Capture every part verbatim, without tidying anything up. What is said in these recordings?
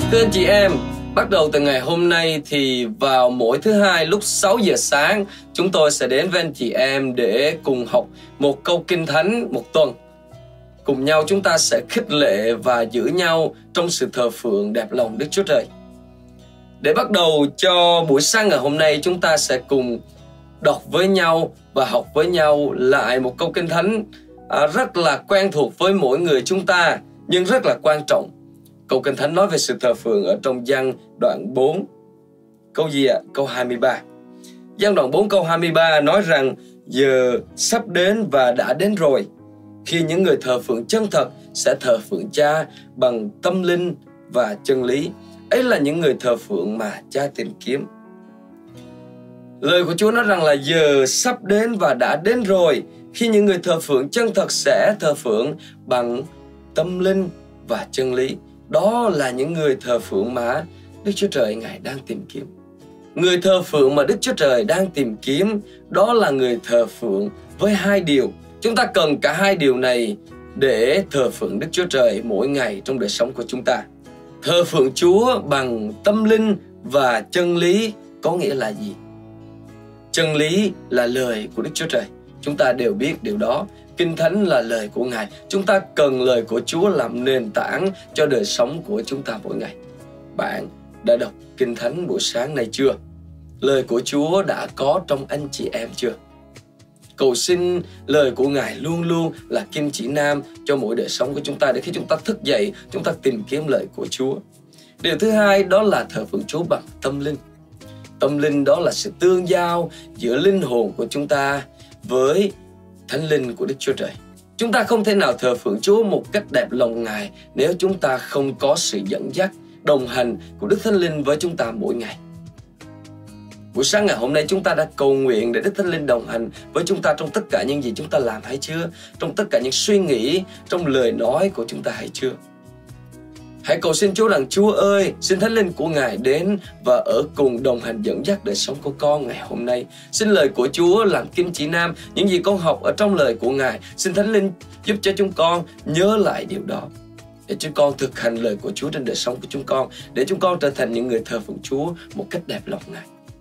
Thưa anh chị em, bắt đầu từ ngày hôm nay thì vào mỗi thứ hai lúc sáu giờ sáng, chúng tôi sẽ đến với anh chị em để cùng học một câu Kinh Thánh một tuần. Cùng nhau chúng ta sẽ khích lệ và giữ nhau trong sự thờ phượng đẹp lòng Đức Chúa Trời. Để bắt đầu cho buổi sáng ngày hôm nay, chúng ta sẽ cùng đọc với nhau và học với nhau lại một câu Kinh Thánh à, rất là quen thuộc với mỗi người chúng ta, nhưng rất là quan trọng. Câu Kinh Thánh nói về sự thờ phượng ở trong Giăng đoạn bốn. Câu gì ạ? Câu hai mươi ba. Giăng đoạn bốn câu hai mươi ba nói rằng giờ sắp đến và đã đến rồi, khi những người thờ phượng chân thật sẽ thờ phượng Cha bằng tâm linh và chân lý. Ấy là những người thờ phượng mà Cha tìm kiếm. Lời của Chúa nói rằng là giờ sắp đến và đã đến rồi, khi những người thờ phượng chân thật sẽ thờ phượng bằng tâm linh và chân lý. Đó là những người thờ phượng mà Đức Chúa Trời Ngài đang tìm kiếm. Người thờ phượng mà Đức Chúa Trời đang tìm kiếm, đó là người thờ phượng với hai điều. Chúng ta cần cả hai điều này để thờ phượng Đức Chúa Trời mỗi ngày trong đời sống của chúng ta. Thờ phượng Chúa bằng tâm linh và chân lý có nghĩa là gì? Chân lý là lời của Đức Chúa Trời. Chúng ta đều biết điều đó. Kinh Thánh là lời của Ngài. Chúng ta cần lời của Chúa làm nền tảng cho đời sống của chúng ta mỗi ngày. Bạn đã đọc Kinh Thánh buổi sáng này chưa? Lời của Chúa đã có trong anh chị em chưa? Cầu xin lời của Ngài luôn luôn là kim chỉ nam cho mỗi đời sống của chúng ta, để khi chúng ta thức dậy, chúng ta tìm kiếm lời của Chúa. Điều thứ hai đó là thờ phượng Chúa bằng tâm linh. Tâm linh đó là sự tương giao giữa linh hồn của chúng ta với Thánh Linh của Đức Chúa Trời. Chúng ta không thể nào thờ phượng Chúa một cách đẹp lòng Ngài nếu chúng ta không có sự dẫn dắt, đồng hành của Đức Thánh Linh với chúng ta mỗi ngày. Buổi sáng ngày hôm nay chúng ta đã cầu nguyện để Đức Thánh Linh đồng hành với chúng ta trong tất cả những gì chúng ta làm hay chưa? Trong tất cả những suy nghĩ, trong lời nói của chúng ta hay chưa? Hãy cầu xin Chúa rằng: Chúa ơi, xin Thánh Linh của Ngài đến và ở cùng đồng hành dẫn dắt đời sống của con ngày hôm nay. Xin lời của Chúa làm kim chỉ nam những gì con học ở trong lời của Ngài. Xin Thánh Linh giúp cho chúng con nhớ lại điều đó, để chúng con thực hành lời của Chúa trên đời sống của chúng con, để chúng con trở thành những người thờ phượng Chúa một cách đẹp lòng Ngài.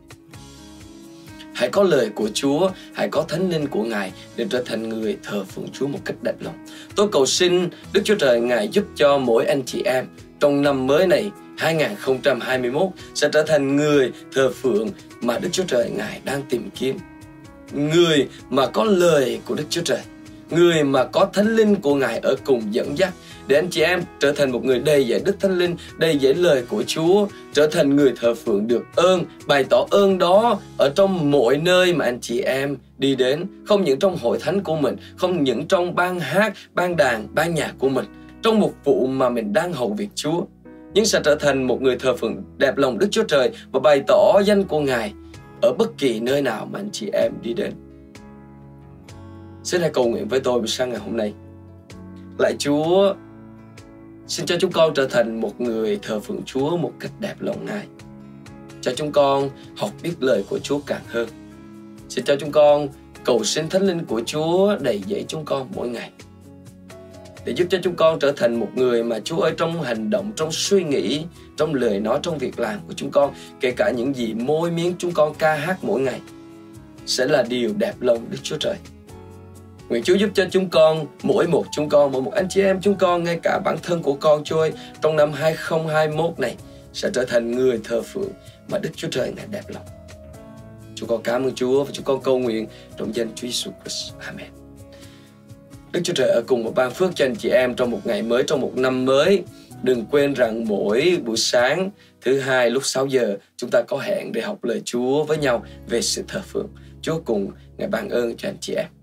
Hãy có lời của Chúa, hãy có Thánh Linh của Ngài để trở thành người thờ phượng Chúa một cách đẹp lòng. Tôi cầu xin Đức Chúa Trời Ngài giúp cho mỗi anh chị em trong năm mới này hai không hai mốt sẽ trở thành người thờ phượng mà Đức Chúa Trời Ngài đang tìm kiếm. Người mà có lời của Đức Chúa Trời, người mà có Thánh Linh của Ngài ở cùng dẫn dắt, để anh chị em trở thành một người đầy dẫy Đức Thánh Linh, đầy dẫy lời của Chúa, trở thành người thờ phượng được ơn, bày tỏ ơn đó ở trong mọi nơi mà anh chị em đi đến. Không những trong hội thánh của mình, không những trong ban hát, ban đàn, ban nhạc của mình, trong mục vụ mà mình đang hầu việc Chúa, nhưng sẽ trở thành một người thờ phượng đẹp lòng Đức Chúa Trời và bày tỏ danh của Ngài ở bất kỳ nơi nào mà anh chị em đi đến. Xin hãy cầu nguyện với tôi buổi sáng ngày hôm nay. Lạy Chúa, xin cho chúng con trở thành một người thờ phượng Chúa một cách đẹp lòng Ngài. Cho chúng con học biết lời của Chúa càng hơn. Xin cho chúng con cầu xin Thánh Linh của Chúa đầy dẫy chúng con mỗi ngày, để giúp cho chúng con trở thành một người mà Chúa ơi, trong hành động, trong suy nghĩ, trong lời nói, trong việc làm của chúng con, kể cả những gì môi miệng chúng con ca hát mỗi ngày, sẽ là điều đẹp lòng Đức Chúa Trời. Nguyện Chúa giúp cho chúng con, mỗi một chúng con, mỗi một anh chị em chúng con, ngay cả bản thân của con Chúa ơi, trong năm hai không hai mốt này sẽ trở thành người thờ phượng mà Đức Chúa Trời Ngài đẹp lòng. Chúng con cảm ơn Chúa và chúng con cầu nguyện trong danh Chúa Jesus Christ. Amen. Đức Chúa Trời ở cùng một ban phước cho anh chị em trong một ngày mới, trong một năm mới. Đừng quên rằng mỗi buổi sáng thứ hai lúc sáu giờ chúng ta có hẹn để học lời Chúa với nhau về sự thờ phượng. Chúa cùng Ngài ban ơn cho anh chị em.